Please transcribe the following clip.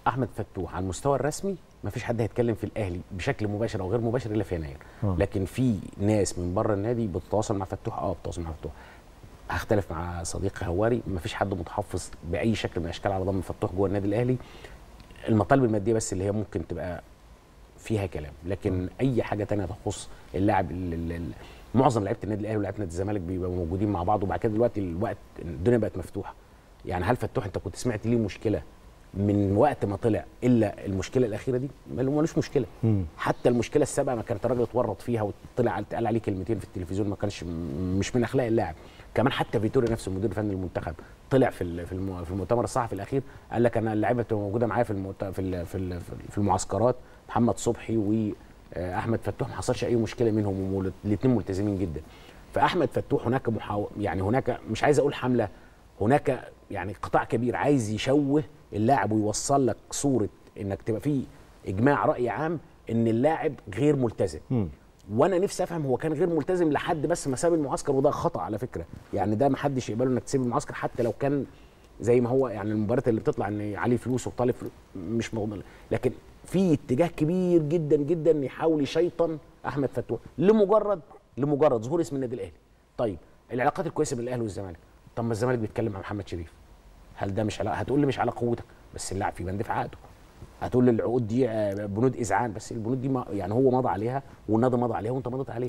احمد فتوح على المستوى الرسمي ما فيش حد هيتكلم في الاهلي بشكل مباشر او غير مباشر الا في يناير. لكن في ناس من بره النادي بتتواصل مع فتوح. بتتواصل مع فتوح. هختلف مع صديقي هواري، ما فيش حد متحفظ باي شكل من الاشكال على ضم فتوح جوه النادي الاهلي. المطالب الماديه بس اللي هي ممكن تبقى فيها كلام، لكن اي حاجه ثانيه تخص اللاعب معظم لعيبه النادي الاهلي ولاعيبه نادي الزمالك بيبقوا موجودين مع بعض. وبعد كده دلوقتي الدنيا بقت مفتوحه. يعني هل فتوح انت كنت سمعت ليه مشكله من وقت ما طلع الا المشكله الاخيره دي؟ ملوش مشكله. حتى المشكله السابقه ما كانت الراجل اتورط فيها وطلع قال عليه كلمتين في التلفزيون ما كانش مش من اخلاق اللاعب. كمان حتى فيتوري نفسه المدير الفني للمنتخب طلع في المؤتمر الصحفي الاخير قال لك انا اللعيبه بتبقى موجوده معايا في المعسكرات، محمد صبحي واحمد فتوح ما حصلش اي مشكله منهم والاثنين ملتزمين جدا. فاحمد فتوح هناك يعني هناك مش عايز اقول حمله، هناك يعني قطاع كبير عايز يشوه اللاعب ويوصل لك صوره انك تبقى فيه اجماع راي عام ان اللاعب غير ملتزم. وانا نفسي افهم هو كان غير ملتزم لحد بس ما ساب المعسكر، وده خطا على فكره. يعني ده ما حدش يقبله انك تسيب المعسكر حتى لو كان زي ما هو. يعني المباريات اللي بتطلع ان عليه فلوس وطالب فلوس مش موضوع، لكن في اتجاه كبير جدا جدا يحاول يشيطن احمد فتوح لمجرد ظهور اسم النادي الاهلي. طيب العلاقات الكويسه بين الاهلي والزمالك، طب ما الزمالك بيتكلم مع محمد شريف، هل ده مش علاقه؟ هتقول لي مش على قوتك، بس اللاعب في بند في عقده. هتقول لي العقود دي بنود اذعان، بس البنود دي يعني هو مضى عليها والنادي مضى عليها وانت مضيت عليه.